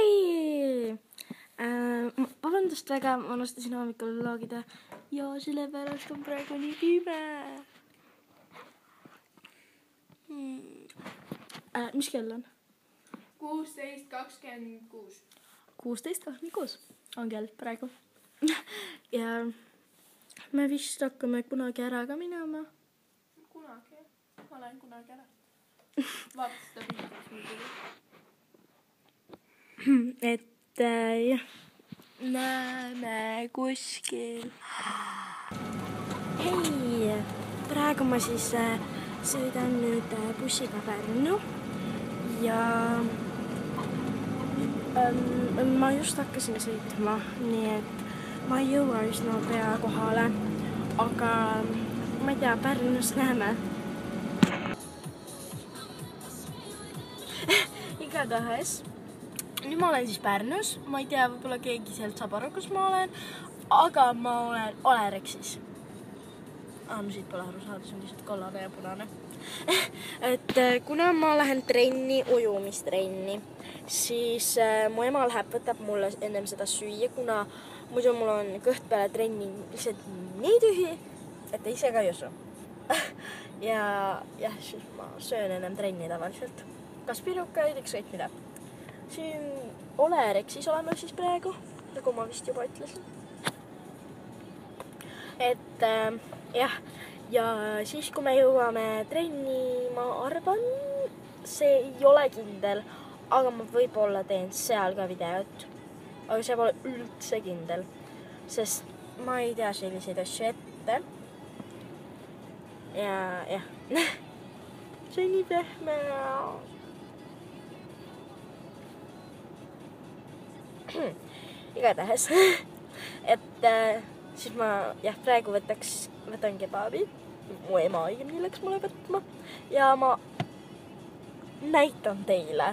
Hei! Vabandust väga, ma unustasin hommikul loogida ja sellepärast on praegu nii pime. Mis kell on? 16:26. 16:26 on kell praegu. Ja me vist hakkame kunagi ära ka minema. Kunagi, ma lähen kunagi ära. Vaata seda pildi muidugi. Et jah, näeme kuskil. Hei, praegu ma siis sõidan nüüd bussiga Pärnu ja ma just hakkasin sõitma, nii et ma ei jõua üsna pea kohale, aga ma ei tea, Pärnus näeme. Igatahes, nüüd ma olen siis Pärnus, ma ei tea, võib-olla keegi sealt saab aru, kus ma olen, aga ma olen Olerexis. No siit pole aru saada, see on lihtsalt kollane ja punane. Et kuna ma lähen trenni, ujumistrenni, siis mu ema võtab mulle ennem seda süüa, kuna muidu mul on kõht peale trenni lihtsalt nii tühi, et ta ise ka ei usu. Ja jah, siis ma söön ennem trenni tavaliselt. Kas pirukaid, ükskõik mida. Siin Olerexis oleme siis praegu, nagu ma vist juba ütlesin. Et jah, ja siis kui me jõuame trenni, ma arvan, see ei ole kindel, aga ma võib-olla teen seal ka videot. Aga see pole üldse kindel, sest ma ei tea selliseid asju ette. Ja jah, see on nii pehme. Igatahes, et siis ma jah, praegu võtan kebaabi, mu ema õigemini läks mulle võtma ja ma näitan teile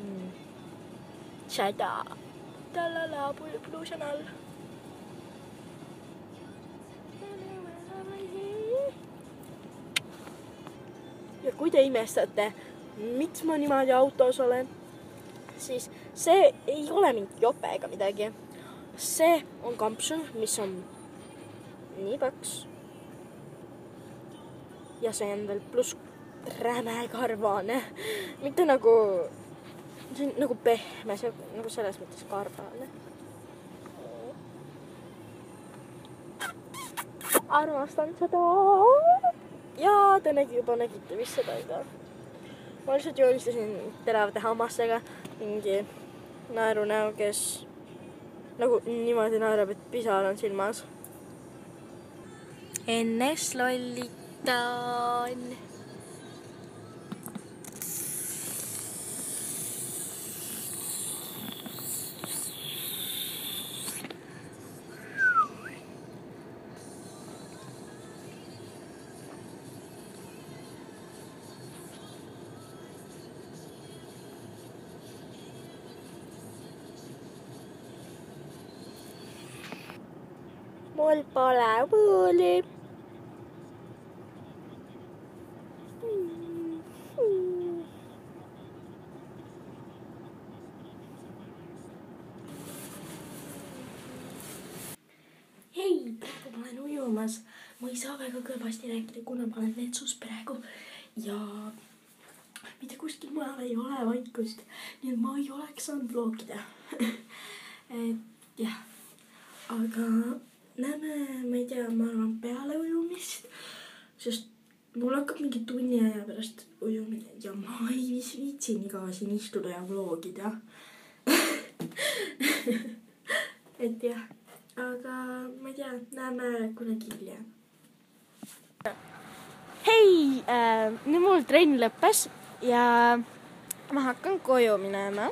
seda talala Blue Channel. Ja kui te imestate, miks ma niimoodi autos olen, siis see ei ole mingi jope ega midagi. See on kampsun, mis on nii paks. Ja see on veel pluss räme karvane. Mitte nagu, see on nagu pehme, see on nagu selles mõttes karvane. Armastan seda. Ja te nägite vist seda iga. Ma lihtsalt joonistasin teravate hammastega mingi naerunäo, kes nagu niimoodi naerab, et pisar on silmas. Ennest lollitan. Mul pole vooli. Hei, praegu ma olen ujumas. Ma ei saa väga kõvasti rääkida, kuna ma olen vetsus praegu. Ja mitte kuskil mujal ei ole vaikust. Nii et ma ei oleks saanud vlogida. Et jah, aga näeme, ma ei tea, ma arvan peale ujumist, sest mul hakkab mingi tunni aja pärast ujumine ja ma ei viitsi nii kaua siin istuda ja vlogida. Et jah, aga ma ei tea, näeme kunagi hiljem. Hei, nüüd mul trenn lõppes ja ma hakkan koju minema.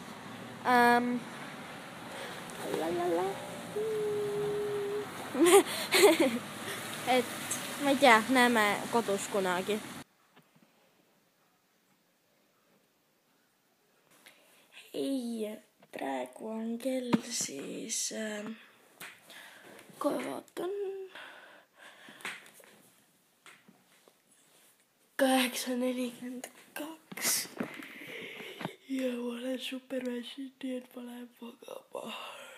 Et ma ei tea, näeme kodus kunagi. Hei, praegu on kell siis, kohe vaatan, 8:42. ja ma olen superväsinud, nii et ma lähen magama.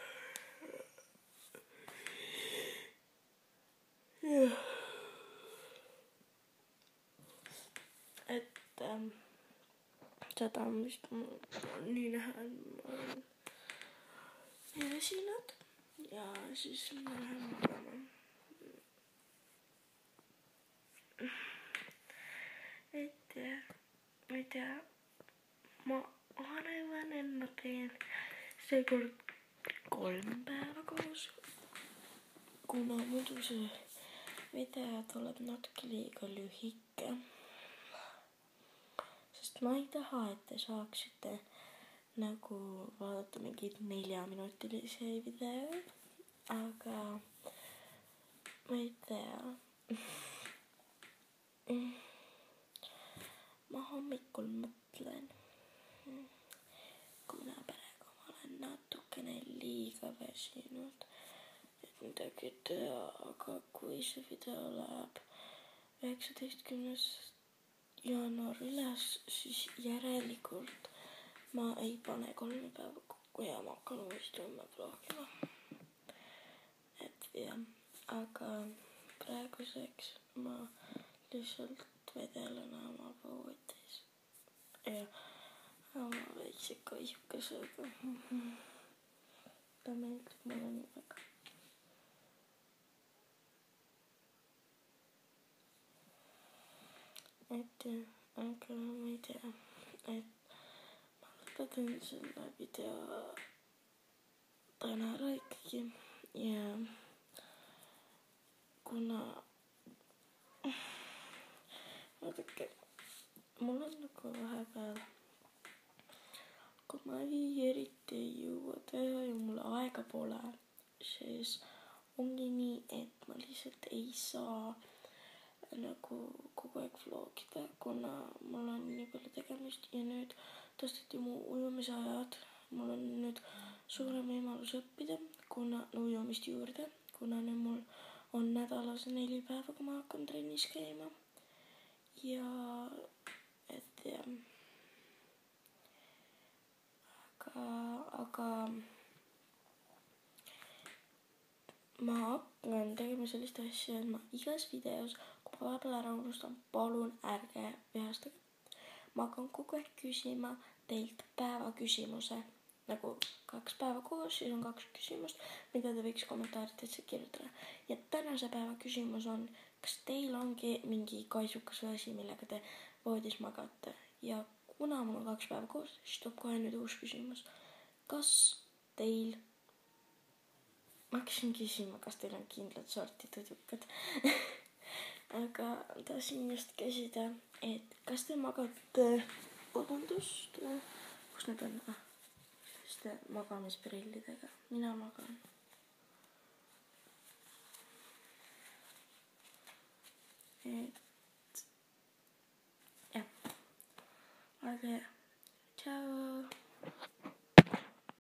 Jah. Et seda on vist nii näha, et ma olen nii väsinud ja siis ma lähen magama. Et ma ei tea, ma arvan, et ma teen seekord 3 päeva koos, kuna muidu see video tuleb natuke liiga lühike. Sest ma ei taha, et te saaksite nagu vaadata mingeid 4-minutilisi videoid, aga ma ei tea. Ma hommikul mõtlen, kuna praegu ma olen natukene liiga väsinud, et midagi teha, aga kui see video läheb 19. jaanuar üles, siis järelikult ma ei pane 3 päeva kokku ja ma hakkan uuesti homme vlogima. Et jah, aga praeguseks ma lihtsalt vedelen oma voodis ja oma väikse kaisukesega. Ta meeldib mulle nii väga. Et aga ma ei tea, et ma lõpetan selle video täna ära ikkagi ja kuna vaadake, mul on nagu vahepeal, kui ma eriti ei jõua teha ja mul aega pole, siis ongi nii, et ma lihtsalt ei saa nagu kogu aeg vlogida, kuna mul on nii palju tegemist ja nüüd tõsteti mu ujumisajad. Mul on nüüd suurem võimalus õppida, kuna ujumist juurde, kuna nüüd mul on nädalas 4 päeva, kui ma hakkan trennis käima. Ja et jah, aga ma hakkan tegema sellist asja, et ma igas videos, kui ma vahepeal ära unustan, palun ärge vihastage. Ma hakkan kogu aeg küsima teilt päevaküsimuse, nagu 2 päeva koos, siis on 2 küsimust, mida te võiks kommentaaridesse kirjutada. Ja tänase päeva küsimus on, kas teil ongi mingi kaisukas või asi, millega te voodis magate? Ja kuna mul on 2 päeva koos, siis tuleb kohe nüüd uus küsimus. Kas teil, ma hakkasin küsima, kas teil on kindlat sorti tudukad. Aga tahtsin just küsida, et kas te magate, vabandust, kus need on? Selliste magamisprillidega. Mina magan. Et jah, aga tšau.